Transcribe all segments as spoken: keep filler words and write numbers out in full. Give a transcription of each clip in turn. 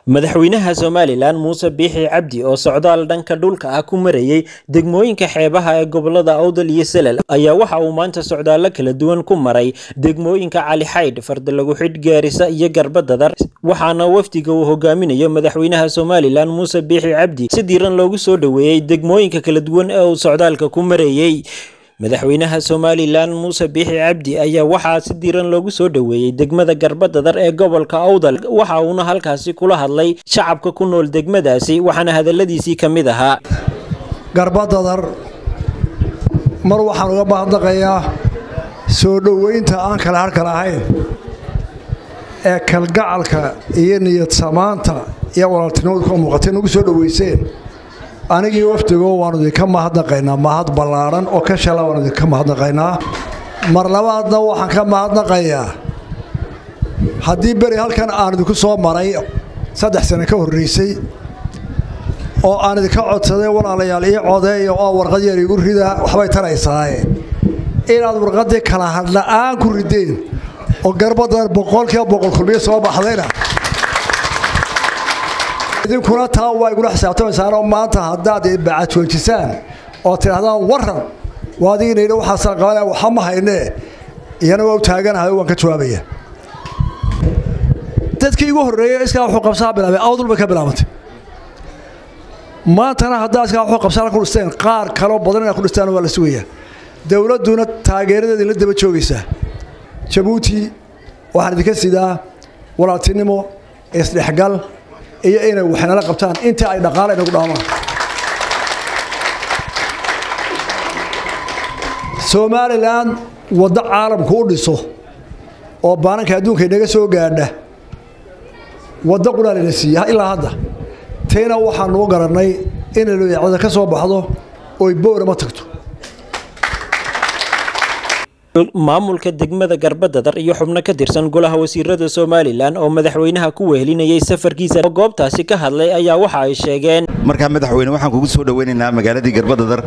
madaxweynaha Somaliland Muuse Biixi Cabdi oo socdaal dhanka dhulka ah ku marayay degmooyinka xeebaha ee gobolada Awdal iyo Salal ayaa waxa uu maanta socdaal kala duwan ku maray degmooyinka Cali Xayd, Fardalagu Xidh, Gaarisa iyo Garbadadar waxaana wafdiga uu hogaaminayo madaxweynaha Somaliland Muuse Biixi Cabdi si diiran loogu soo dhaweeyay degmooyinka kala duwan ee uu socdaalka ku marayay. madaxweynaha Somaliland Muuse Biixi Cabdi ayaa waxa si diiran loogu soo dhaweeyay degmada Garbadadar ee gobolka Awdal waxa uu halkaasi kula hadlay shacabka ku nool degmadaasi waxaana hadaladiisii kamid ahaa Garbadadar mar waxaan uga baahdayaa soo dhaweynta aan kala harka lahayn ee kalgacalka iyo niyad samaanta iyo walaaltinimada ku muuqatay ugu soo dhaweyseen anigii wafdigo waan idinka mahadnaqaynaa mahad ballaaran oo ka shala waan idinka mahadnaqaynaa mar labaadna waxaan ka mahadnaqayaa haddii beri halkan aan idinku soo maray saddex sano ka horreysay oo aan idinka codsaday walaalayaal ii codeeya oo warqad yar igu rida waxbay taraysaaye inaad warqadii kala hadla'aan ku rideen oo Garbadadar boqolkiiba boqol kulmiye soo baxdayna idinkuna taa waa igula xisaabtamaysaa oo maanta haddaad bacad joojisaan oo tirahdaan waran waadiina ina waxa soo qabanaya waxa ma haynee iyana waa taaganahay waan ka jawaabaya dadkii ugu horeeyay iska wuxuu qabsaa bilaabay Awdal ba ka bilaabantay maantana haddaad iska wuxuu qabsaa ku dhisteen qaar kale badan ku dhistaan waa la sugayaa dawladuna taageeradeeda la daba joogaysaa Djibouti waxaan idinka sidaa walaaltinimo isdhexgal iyo inay waxna la qabtaan inta ay dhaqaale inagu dhaamaan Somaliland wada caalamku u dhiso oo baanka adduunka inaga soo gaadha wada quraal la siiyaa ilaa hadda teena waxaan loo garanay in la ka soo baxdo oo boora ma tagto maamulka degmada Garbadadar iyo xubno ka tirsan golaha wasiirada Somaliland oo madaxweynaha ku wehelinayay safarkiisa goobtaasi ka hadlay ayaa waxa ay sheegeen marka madaxweyne waxaan kugu soo dhaweynaynaa magaalada Garbadadar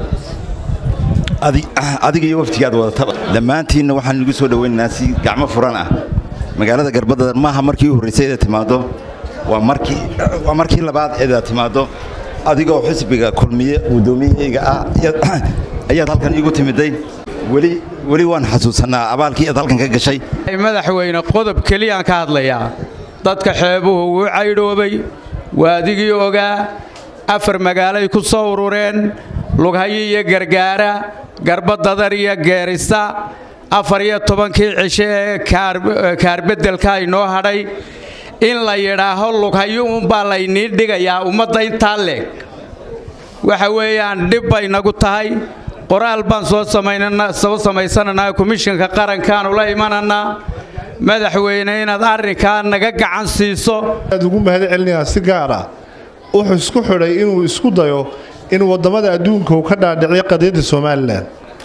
adiga iyo waftigaad wadata dhammaantiina waxaan ugu soo dhaweynaynaa si gacmo furan ah magaalada Garbadadar maaha markii uu horeysay ee timaado waa markii waa markii labaad ee timaado adigoo xisbiga kulmiye gudoomiyaha ah ayaad halkan igu timiday wali wali waan xasuusanaa abaalkii aad halkan ka gashay madaxweyne qodob kaliya aan ka hadlayaa dadka xeebuhu uu caydhoobay waadigii ogaa afar magaalay ku soo urureen Lughaye iyo Gargaara Garbadadar iyo Gaarisa afar iyo tobankii cishe ee kaar bedelka inoo hadhay in la yiraaho Lughaye uun baa la inii dhigayaa ummadda inta leeg waxa weeyaan dib bay nagu tahay qoraal baan soo sameynana soo sameysana komishanka qarankan ula imanana madaxweyne inaad arrinka naga gacan siiso aad ugu mahad celinaya si gaar ah wuxuu isku xidhay inuu isku dayo in wadamada adduunka uu ka dhaadhiciyo qadiyada Somaliland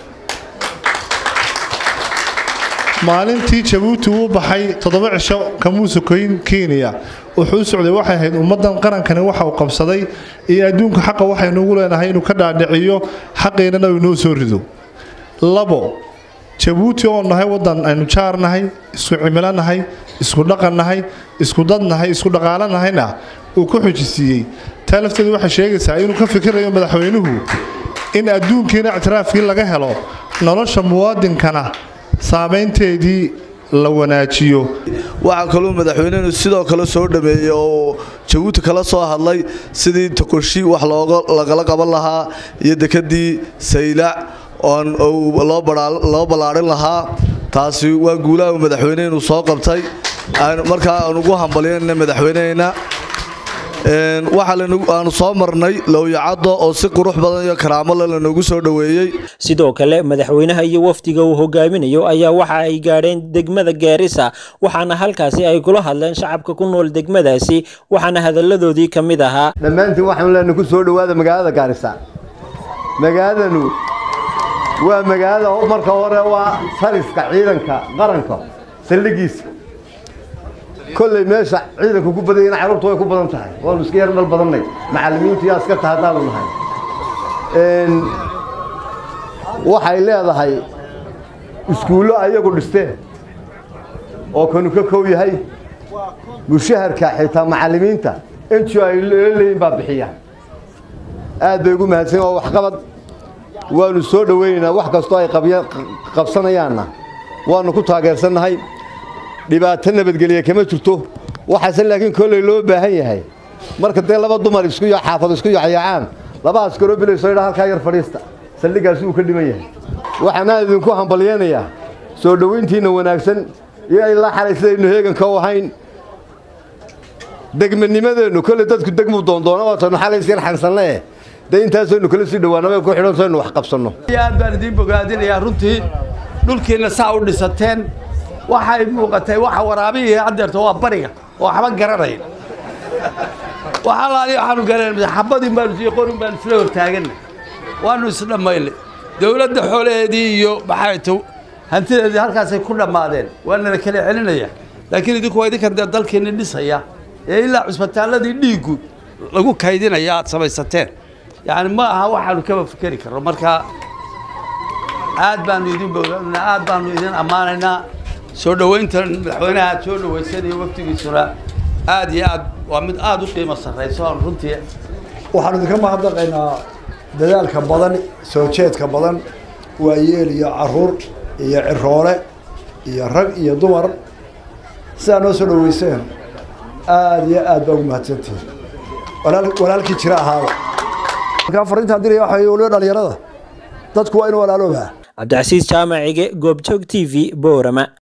maalintii Djibouti uu baxay toddoba cisho kamuuso Kenya wuxuu socday waxay ahayd ummadan qarankani waxa uu qabsaday iyo adduunka xaqa waxay nagu leenahay inuu ka dhaadhiciyo xaqeena uu noo soo rido labo Djibouti oo nahay wadan aynu jaarnahay isku cimilanahay isku dhaqanahay isku dadnahay isku dhaqaalanahayna uu ku xujisiyay talafteedu waxa sheegaysaa inuu ka fikirayo madaxweynuhu in adduunkeena ictiraafkii laga helo nolosha muwaadinkana saameynteedii la wanaajiyo waxa kale oo madaxweynuhu sidoo kale soo dhameeyay oo Djibouti kala soo hadlay sidii takoshi wax looga lagala qaban lahaa iyo dekadii Saylac oo loo baraal loo balaarin lahaa taasi waa guulaha madaxweynuhu soo qabtay marka aan ugu hambalyeynaa madaxweynaha een waxa aan soo marnay looyacado oo si qurux badan iyo karaamo leh lanagu soo dhaweeyay sidoo kale madaxweynaha iyo wafdiga uu hogaaminayo ayaa waxa ay gaareen degmada Gaarisa waxaana halkaasi ay kula hadleen shacabka ku nool degmadaasi waxaana hadaladoodii kamid ahaa dhamaantii waxaan leenahay ku soo dhawaada magaalada Gaarisa magaaladanu waa magaalada marka hore waa sariska ciidanka qaranka saldhigiisa كل ماشي عيدك وكوبا دينا عرفت ويا كوبا دنتها والله سكير من البضني معلمين تيا سكرت هذا والله إن وحي لا هذا هاي سكوله أيقو دستين أو كانوا كوي هاي مشهر كحيتا معلمين تا intii ay leeyihiin baa bixiya aad bay ugu mahadsan oo wax qabad waanu soo dhaweynaynaa wax kastoo ay qabsanayaanna waanu ku taageersanahay dhibaato nabadgelyo kama jirto waxaase laakiin kolley loo baahan yahay marka dee laba dumar isku iyo xaafad isku yacyacaan laba askaro bilayso idhaa halkaa yar fadhiista saldhigaasi uu ka dhiman yahay waxaana idinku hambalyeenayaa soo dhaweyntiina wanaagsan iyo ilaa xalay sidaynu heeganka u ahayn degmanimadeenu kolley dadku degmu doondoona oo tan xalay sir xansanle de intaasaynu kala sii dhawaanaba ku xidhan saynu wax qabsanno aad baan idiin bogaadinayaa runtii dhulkiina saa u dhisateen waxay muuqatay waxa waraabiyi adeerto waa bariga oo waxba garanay waxa la waxaanu garanay xabadii baan sii qorin baan isla hortaagan waanu isdhamaylay dawladda xoolaheedii iyo baxayto hantideedii halkaas ay ku dhamaadeen waana la kala celinaya laakiin idinku waa idinka dalkeena dhisaya ee ilaa cusbitaaladii dhiigu lagu kaydinaya aad samaysateen يعني ما هو واحد كم فكري كرر مركا عاد بانو يدين بقولنا عاد بانو يدين أماننا سودا وينتر حوينا سودا ويسني وقت السرعة عاد يعاد ومن عاد وقيمة صغيرة صار رنتي waxaan idinka mahadnaqaynaa dadaalka badan soo jeedka badan waayeel iyo caruur iyo ciroole iyo rag iyo dumar sidaa noo soo dhaweyseen aad iyo aad baa ugu mahadsantihiin walaalkii jira ahaaba markaa fariintaan diraya waxay waliba dhalinyarada dadku waa inuu walaaloobaa Cabdicasiis Jaamacige Goobjoog T V Boorama.